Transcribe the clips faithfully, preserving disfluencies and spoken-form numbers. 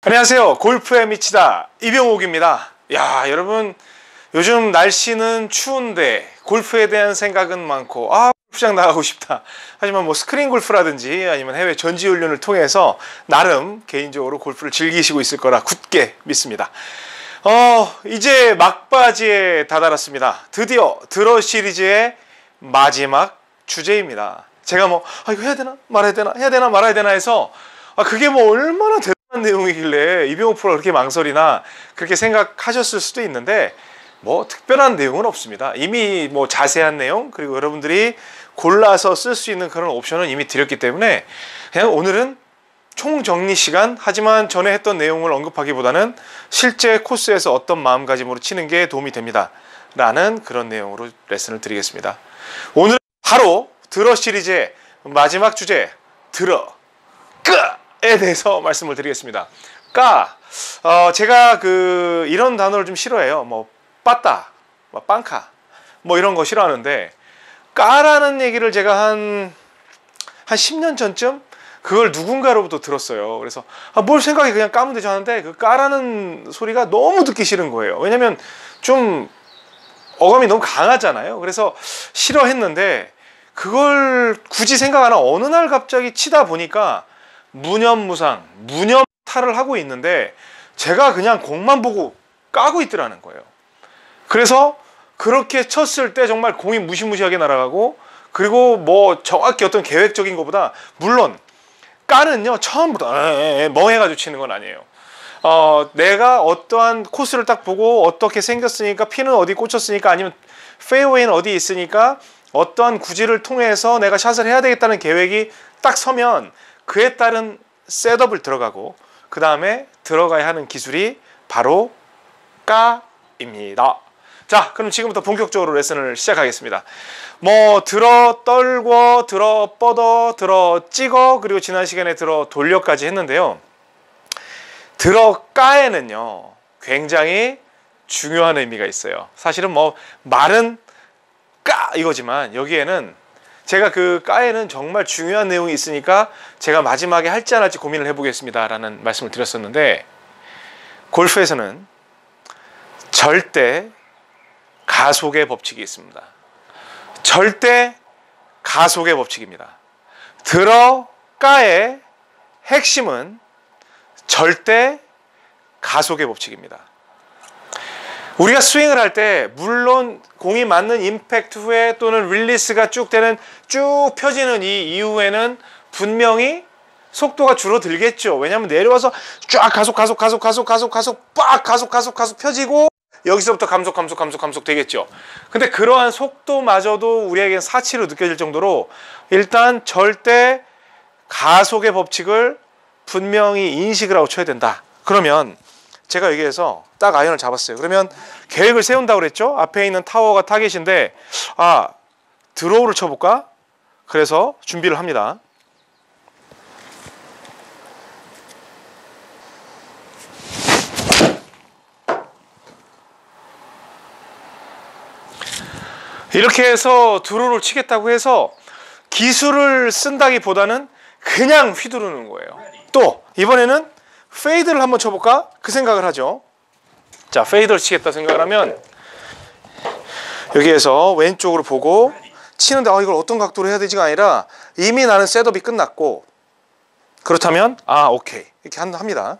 안녕하세요. 골프에 미치다 이병옥입니다. 야, 여러분 요즘 날씨는 추운데 골프에 대한 생각은 많고 아 골프장 나가고 싶다. 하지만 뭐 스크린 골프라든지 아니면 해외 전지훈련을 통해서 나름 개인적으로 골프를 즐기시고 있을 거라 굳게 믿습니다. 어 이제 막바지에 다다랐습니다. 드디어 드러 시리즈의 마지막 주제입니다. 제가 뭐 아 이거 해야 되나 말아야 되나 해야 되나 말아야 되나 해서 아 그게 뭐 얼마나 대단한 내용이길래 이병옥 프로가 그렇게 망설이나 그렇게 생각하셨을 수도 있는데 뭐 특별한 내용은 없습니다. 이미 뭐 자세한 내용 그리고 여러분들이 골라서 쓸 수 있는 그런 옵션은 이미 드렸기 때문에 그냥 오늘은 총정리 시간, 하지만 전에 했던 내용을 언급하기보다는 실제 코스에서 어떤 마음가짐으로 치는 게 도움이 됩니다 라는 그런 내용으로 레슨을 드리겠습니다. 오늘 바로 드러 시리즈의 마지막 주제 드러 끄에 대해서 말씀을 드리겠습니다. 까 어, 제가 그 이런 단어를 좀 싫어해요. 뭐 빠따, 뭐 빵카 뭐 이런 거 싫어하는데 까라는 얘기를 제가 한 한 십 년 전쯤 그걸 누군가로부터 들었어요. 그래서 아, 뭘 생각해 그냥 까면 되지 하는데 그 까라는 소리가 너무 듣기 싫은 거예요. 왜냐면 좀 어감이 너무 강하잖아요. 그래서 싫어했는데 그걸 굳이 생각 안 하고 어느 날 갑자기 치다 보니까 무념무상, 무념타를 하고 있는데 제가 그냥 공만 보고 까고 있더라는 거예요. 그래서 그렇게 쳤을 때 정말 공이 무시무시하게 날아가고 그리고 뭐 정확히 어떤 계획적인 것보다 물론 까는요 처음부터 멍해가지고 치는 건 아니에요. 어, 내가 어떠한 코스를 딱 보고 어떻게 생겼으니까 피는 어디 꽂혔으니까 아니면 페어웨이는 어디 있으니까 어떠한 구질을 통해서 내가 샷을 해야 되겠다는 계획이 딱 서면 그에 따른 셋업을 들어가고 그 다음에 들어가야 하는 기술이 바로 까입니다. 자, 그럼 지금부터 본격적으로 레슨을 시작하겠습니다. 뭐 들어 떨궈, 들어 뻗어, 들어 찍어, 그리고 지난 시간에 들어 돌려까지 했는데요. 들어 까에는요 굉장히 중요한 의미가 있어요. 사실은 뭐 말은 까 이거지만 여기에는 제가 그 까에는 정말 중요한 내용이 있으니까 제가 마지막에 할지 안 할지 고민을 해보겠습니다 라는 말씀을 드렸었는데, 골프에서는 절대 가속의 법칙이 있습니다. 절대 가속의 법칙입니다. 들어 까의 핵심은 절대 가속의 법칙입니다. 우리가 스윙을 할 때 물론 공이 맞는 임팩트 후에 또는 릴리스가 쭉 되는 쭉 펴지는 이 이후에는 분명히 속도가 줄어들겠죠. 왜냐하면 내려와서 쫙 가속 가속 가속 가속 가속 가속 빡 가속 가속 가속 펴지고 여기서부터 감속 감속 감속 감속 되겠죠. 근데 그러한 속도마저도 우리에겐 사치로 느껴질 정도로 일단 절대 가속의 법칙을 분명히 인식을 하고 쳐야 된다. 그러면 제가 여기에서 딱 아이언을 잡았어요. 그러면 계획을 세운다고 그랬죠. 앞에 있는 타워가 타겟인데 아 드로우를 쳐볼까? 그래서 준비를 합니다. 이렇게 해서 드로우를 치겠다고 해서 기술을 쓴다기보다는 그냥 휘두르는 거예요. 또 이번에는 페이드를 한번 쳐볼까? 그 생각을 하죠. 자, 페이드를 치겠다 생각을 하면 여기에서 왼쪽으로 보고 치는데 아, 이걸 어떤 각도로 해야 되지가 아니라 이미 나는 셋업이 끝났고, 그렇다면 아 오케이 이렇게 합니다.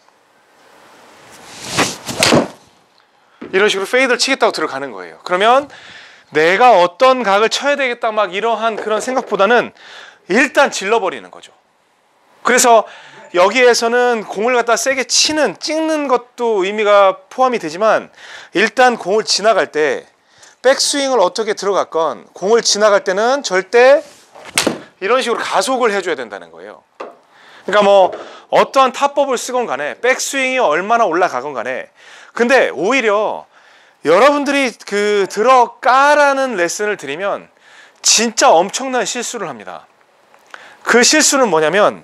이런 식으로 페이드를 치겠다고 들어가는 거예요. 그러면 내가 어떤 각을 쳐야 되겠다 막 이러한 그런 생각보다는 일단 질러버리는 거죠. 그래서 여기에서는 공을 갖다 세게 치는 찍는 것도 의미가 포함이 되지만 일단 공을 지나갈 때 백스윙을 어떻게 들어갔건 공을 지나갈 때는 절대 이런 식으로 가속을 해줘야 된다는 거예요. 그러니까 뭐 어떠한 타법을 쓰건 간에 백스윙이 얼마나 올라가건 간에 근데 오히려 여러분들이 그 들어 까라는 레슨을 드리면 진짜 엄청난 실수를 합니다. 그 실수는 뭐냐면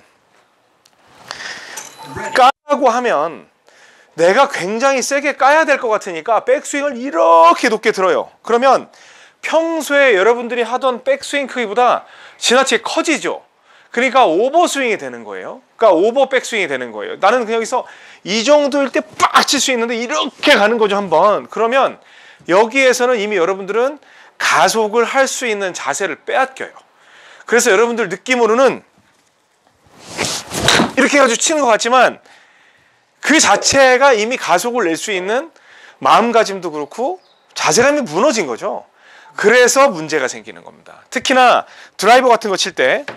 까라고 하면 내가 굉장히 세게 까야 될 것 같으니까 백스윙을 이렇게 높게 들어요. 그러면 평소에 여러분들이 하던 백스윙 크기보다 지나치게 커지죠. 그러니까 오버 스윙이 되는 거예요. 그러니까 오버 백 스윙이 되는 거예요. 나는 그냥 여기서 이 정도일 때 빡 칠 수 있는데 이렇게 가는 거죠, 한번. 그러면 여기에서는 이미 여러분들은 가속을 할 수 있는 자세를 빼앗겨요. 그래서 여러분들 느낌으로는 이렇게 해가지고 치는 것 같지만 그 자체가 이미 가속을 낼 수 있는 마음가짐도 그렇고 자세감이 무너진 거죠. 그래서 문제가 생기는 겁니다. 특히나 드라이버 같은 거 칠 때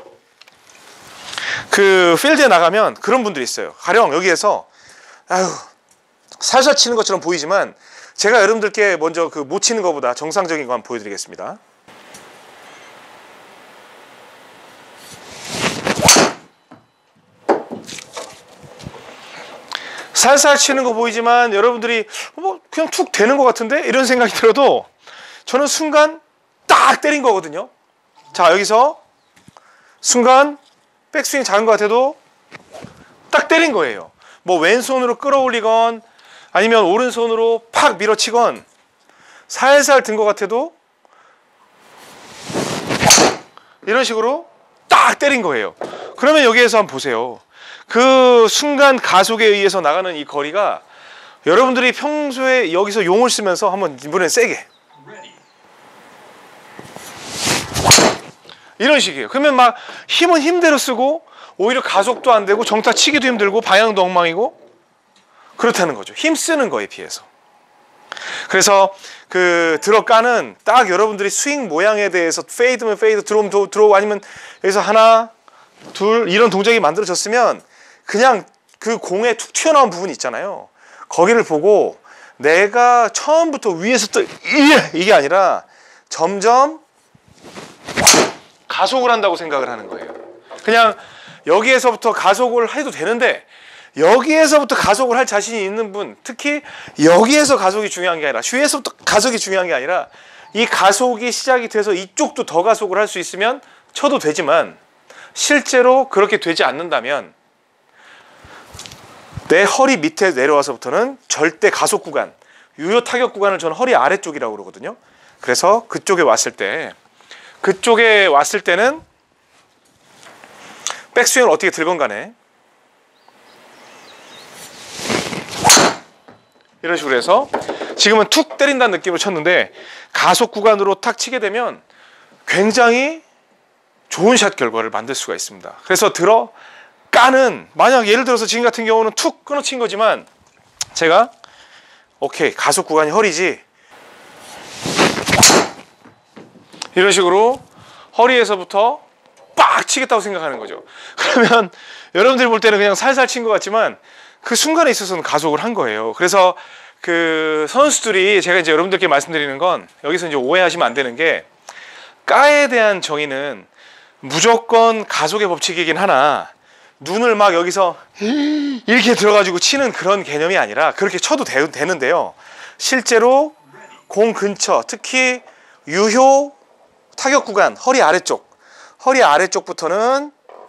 그 필드에 나가면 그런 분들이 있어요. 가령 여기에서 아유 살살 치는 것처럼 보이지만 제가 여러분들께 먼저 그 못 치는 것보다 정상적인 거 한번 보여드리겠습니다. 살살 치는 거 보이지만 여러분들이 뭐 그냥 툭 되는 것 같은데 이런 생각이 들어도 저는 순간 딱 때린 거거든요. 자, 여기서 순간 백스윙 작은 것 같아도 딱 때린 거예요. 뭐 왼손으로 끌어올리건 아니면 오른손으로 팍 밀어치건 살살 든 것 같아도 이런 식으로 딱 때린 거예요. 그러면 여기에서 한번 보세요. 그 순간 가속에 의해서 나가는 이 거리가 여러분들이 평소에 여기서 용을 쓰면서 한번 이번엔 세게 이런 식이에요. 그러면 막 힘은 힘대로 쓰고 오히려 가속도 안 되고 정타 치기도 힘들고 방향도 엉망이고 그렇다는 거죠. 힘 쓰는 거에 비해서. 그래서 그 들어가는 딱 여러분들이 스윙 모양에 대해서 페이드면 페이드, 드로우면 드로우 아니면 여기서 하나, 둘 이런 동작이 만들어졌으면 그냥 그 공에 툭 튀어나온 부분이 있잖아요. 거기를 보고 내가 처음부터 위에서 또 이게 아니라 점점 가속을 한다고 생각을 하는 거예요. 그냥 여기에서부터 가속을 해도 되는데 여기에서부터 가속을 할 자신이 있는 분, 특히 여기에서 가속이 중요한 게 아니라 슈에서부터 가속이 중요한 게 아니라 이 가속이 시작이 돼서 이쪽도 더 가속을 할 수 있으면 쳐도 되지만 실제로 그렇게 되지 않는다면 내 허리 밑에 내려와서부터는 절대 가속 구간, 유효 타격 구간을 저는 허리 아래쪽이라고 그러거든요. 그래서 그쪽에 왔을 때 그쪽에 왔을 때는 백스윙을 어떻게 들건 간에 이런 식으로 해서 지금은 툭 때린다는 느낌으로 쳤는데 가속 구간으로 탁 치게 되면 굉장히 좋은 샷 결과를 만들 수가 있습니다. 그래서 들어 까는 만약 예를 들어서 지금 같은 경우는 툭 끊어친 거지만 제가 오케이 가속 구간이 허리지 이런 식으로 허리에서부터 빡 치겠다고 생각하는 거죠. 그러면 여러분들이 볼 때는 그냥 살살 친 것 같지만 그 순간에 있어서는 가속을 한 거예요. 그래서 그 선수들이 제가 이제 여러분들께 말씀드리는 건 여기서 이제 오해하시면 안 되는 게 까에 대한 정의는 무조건 가속의 법칙이긴 하나 눈을 막 여기서 이렇게 들어가지고 치는 그런 개념이 아니라 그렇게 쳐도 되, 되는데요. 실제로 공 근처 특히 유효 타격 구간 허리 아래쪽 허리 아래쪽부터는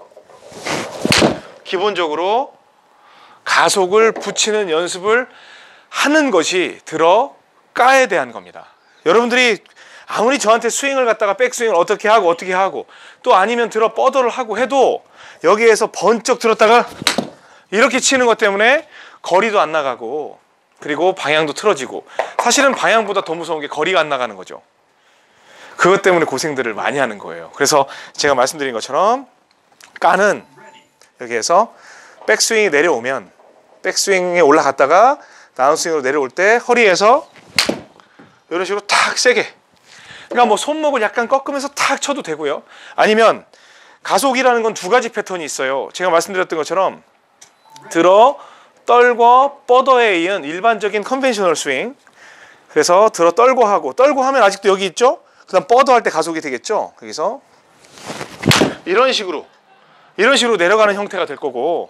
기본적으로 가속을 붙이는 연습을 하는 것이 들어 까에 대한 겁니다. 여러분들이 아무리 저한테 스윙을 갖다가 백스윙을 어떻게 하고 어떻게 하고 또 아니면 들어 뻗어를 하고 해도 여기에서 번쩍 들었다가 이렇게 치는 것 때문에 거리도 안 나가고 그리고 방향도 틀어지고 사실은 방향보다 더 무서운 게 거리가 안 나가는 거죠. 그것 때문에 고생들을 많이 하는 거예요. 그래서 제가 말씀드린 것처럼 까는 여기에서 백스윙이 내려오면 백스윙에 올라갔다가 다운스윙으로 내려올 때 허리에서 이런 식으로 탁 세게 그러니까 뭐 손목을 약간 꺾으면서 탁 쳐도 되고요. 아니면 가속이라는 건 두 가지 패턴이 있어요. 제가 말씀드렸던 것처럼 들어, 떨고, 뻗어에 이은 일반적인 컨벤셔널 스윙 그래서 들어 떨고 하고 떨고 하면 아직도 여기 있죠? 그 다음 뻗어 할 때 가속이 되겠죠? 여기서 이런 식으로 이런 식으로 내려가는 형태가 될 거고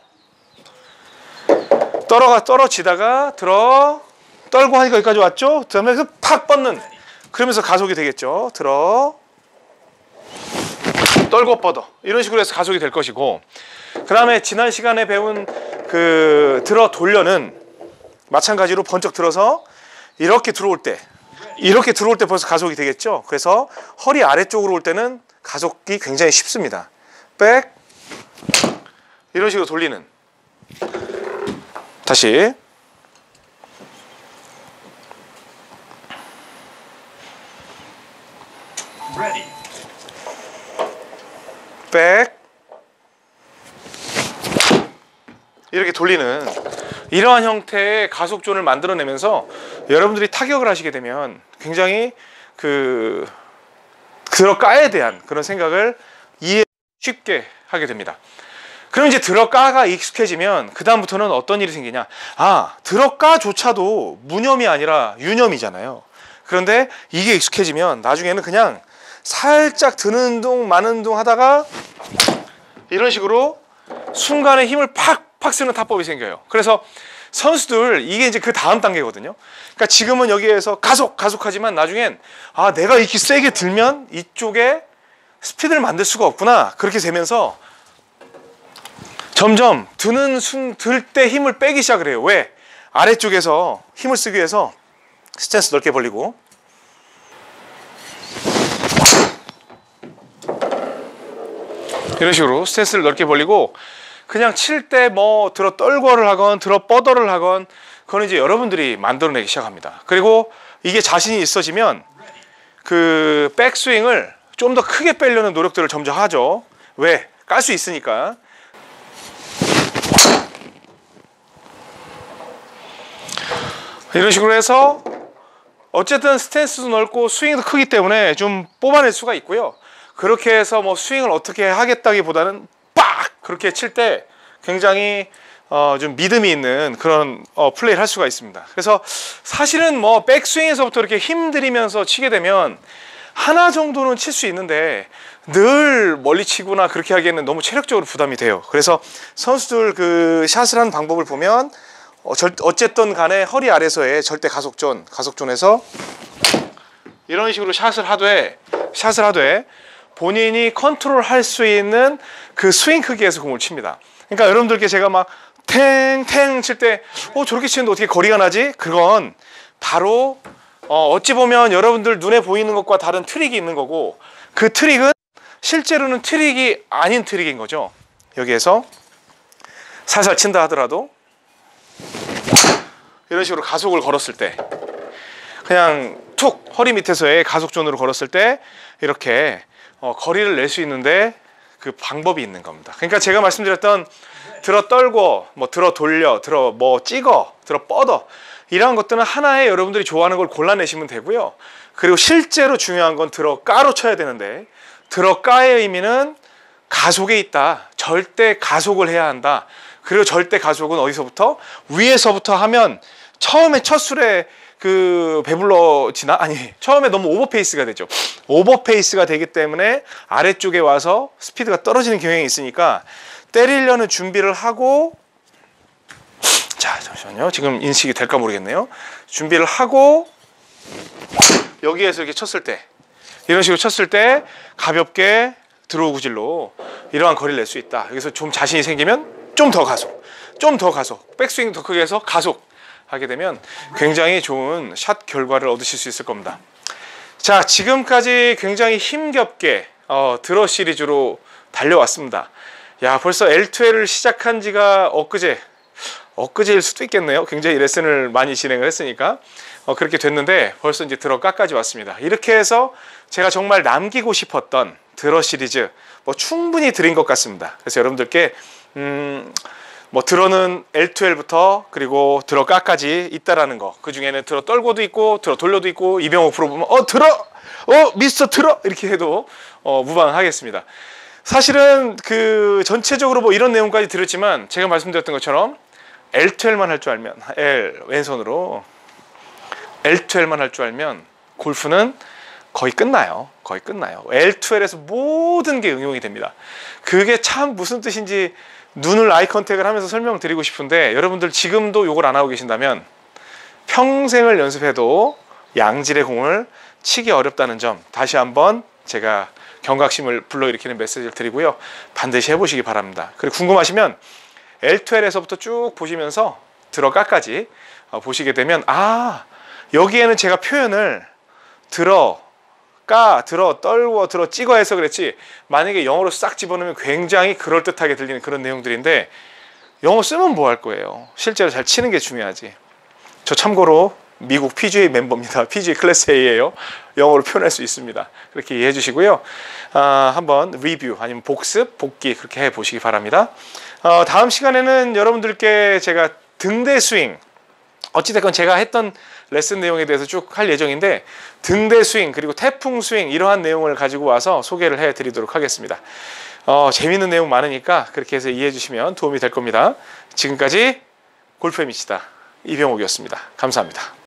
떨어가 떨어지다가 들어 떨고 하니까 여기까지 왔죠? 그 다음에 팍 뻗는 그러면서 가속이 되겠죠? 들어 떨고 뻗어 이런 식으로 해서 가속이 될 것이고 그 다음에 지난 시간에 배운 그 들어 돌려는 마찬가지로 번쩍 들어서 이렇게 들어올 때 이렇게 들어올 때 벌써 가속이 되겠죠? 그래서 허리 아래쪽으로 올 때는 가속이 굉장히 쉽습니다. 백 이런 식으로 돌리는. 다시 백, 이렇게 돌리는 이러한 형태의 가속존을 만들어내면서 여러분들이 타격을 하시게 되면 굉장히 그 들어가에 대한 그런 생각을 이해 쉽게 하게 됩니다. 그럼 이제 들어가가 익숙해지면 그 다음부터는 어떤 일이 생기냐, 아, 들어가조차도 무념이 아니라 유념이잖아요. 그런데 이게 익숙해지면 나중에는 그냥 살짝 드는 둥 마는 둥 하다가 이런 식으로 순간에 힘을 팍팍 쓰는 타법이 생겨요. 그래서 선수들 이게 이제 그 다음 단계거든요. 그러니까 지금은 여기에서 가속 가속하지만 나중엔 아, 내가 이렇게 세게 들면 이쪽에 스피드를 만들 수가 없구나, 그렇게 되면서 점점 드는 순 들 때 힘을 빼기 시작을 해요. 왜? 아래쪽에서 힘을 쓰기 위해서 스탠스 넓게 벌리고 이런 식으로 스탠스를 넓게 벌리고 그냥 칠 때 뭐 들어 떨궈를 하건 들어 뻗어를 하건 그건 이제 여러분들이 만들어내기 시작합니다. 그리고 이게 자신이 있어지면 그 백스윙을 좀 더 크게 빼려는 노력들을 점점 하죠. 왜? 깔 수 있으니까. 이런 식으로 해서 어쨌든 스탠스도 넓고 스윙도 크기 때문에 좀 뽑아낼 수가 있고요. 그렇게 해서 뭐 스윙을 어떻게 하겠다기보다는 빡! 그렇게 칠 때 굉장히 어 좀 믿음이 있는 그런 어 플레이를 할 수가 있습니다. 그래서 사실은 뭐 백스윙에서부터 이렇게 힘들이면서 치게 되면 하나 정도는 칠 수 있는데 늘 멀리 치거나 그렇게 하기에는 너무 체력적으로 부담이 돼요. 그래서 선수들 그 샷을 하는 방법을 보면 어, 절, 어쨌든 간에 허리 아래서의 절대 가속존, 가속존에서 이런 식으로 샷을 하되 샷을 하되 본인이 컨트롤 할 수 있는 그 스윙 크기에서 공을 칩니다. 그러니까 여러분들께 제가 막 탱탱 칠 때 어, 저렇게 치는데 어떻게 거리가 나지? 그건 바로 어, 어찌 보면 여러분들 눈에 보이는 것과 다른 트릭이 있는 거고, 그 트릭은 실제로는 트릭이 아닌 트릭인 거죠. 여기에서 살살 친다 하더라도 이런 식으로 가속을 걸었을 때 그냥 툭 허리 밑에서의 가속존으로 걸었을 때 이렇게 어, 거리를 낼 수 있는데 그 방법이 있는 겁니다. 그러니까 제가 말씀드렸던 들어 떨고 뭐 들어 돌려 들어 뭐 찍어 들어 뻗어 이런 것들은 하나의 여러분들이 좋아하는 걸 골라내시면 되고요. 그리고 실제로 중요한 건 들어 까로 쳐야 되는데, 들어 까의 의미는 가속에 있다. 절대 가속을 해야 한다. 그리고 절대 가속은 어디서부터? 위에서부터 하면 처음에 첫 술에 그 배불러지나? 아니, 처음에 너무 오버페이스가 되죠. 오버페이스가 되기 때문에 아래쪽에 와서 스피드가 떨어지는 경향이 있으니까 때리려는 준비를 하고, 자 잠시만요, 지금 인식이 될까 모르겠네요. 준비를 하고 여기에서 이렇게 쳤을 때, 이런 식으로 쳤을 때 가볍게 드로우 구질로 이러한 거리를 낼 수 있다. 여기서 좀 자신이 생기면 좀 더 가속, 좀 더 가속, 백스윙 더 크게 해서 가속 하게 되면 굉장히 좋은 샷 결과를 얻으실 수 있을 겁니다. 자, 지금까지 굉장히 힘겹게 어, 드러 시리즈로 달려왔습니다. 야, 벌써 엘투엘을 시작한 지가 엊그제 엊그제일 수도 있겠네요. 굉장히 레슨을 많이 진행을 했으니까 어, 그렇게 됐는데 벌써 이제 드러 까까지 왔습니다. 이렇게 해서 제가 정말 남기고 싶었던 드러 시리즈 뭐 충분히 드린 것 같습니다. 그래서 여러분들께 음, 뭐 드러는 엘투엘부터 그리고 드러 까까지 있다라는 거, 그 중에는 드러 떨고도 있고 드러 돌려도 있고, 이병호 프로 보면 어 드러 어 미스터 드러 이렇게 해도 어, 무방하겠습니다. 사실은 그 전체적으로 뭐 이런 내용까지 들었지만 제가 말씀드렸던 것처럼 엘투엘만 할 줄 알면, L 왼손으로 엘투엘만 할 줄 알면 골프는 거의 끝나요. 거의 끝나요. 엘투엘에서 모든 게 응용이 됩니다. 그게 참 무슨 뜻인지 눈을 아이 컨택을 하면서 설명드리고 싶은데, 여러분들 지금도 요걸 안 하고 계신다면 평생을 연습해도 양질의 공을 치기 어렵다는 점 다시 한번 제가 경각심을 불러일으키는 메시지를 드리고요. 반드시 해보시기 바랍니다. 그리고 궁금하시면 엘투엘에서부터 쭉 보시면서 들어 까까지 보시게 되면, 아, 여기에는 제가 표현을 들어 까, 들어, 떨워, 들어, 찍어 해서 그랬지 만약에 영어로 싹 집어넣으면 굉장히 그럴듯하게 들리는 그런 내용들인데 영어 쓰면 뭐 할 거예요. 실제로 잘 치는 게 중요하지. 저 참고로 미국 피지에이 멤버입니다. 피지에이 클래스 A예요. 영어로 표현할 수 있습니다. 그렇게 이해해 주시고요. 아, 한번 리뷰 아니면 복습, 복기 그렇게 해 보시기 바랍니다. 어, 다음 시간에는 여러분들께 제가 등대 스윙, 어찌됐건 제가 했던 레슨 내용에 대해서 쭉 할 예정인데 등대 스윙 그리고 태풍 스윙 이러한 내용을 가지고 와서 소개를 해 드리도록 하겠습니다. 어, 재미있는 내용 많으니까 그렇게 해서 이해해 주시면 도움이 될 겁니다. 지금까지 골프의 미치다 이병옥이었습니다. 감사합니다.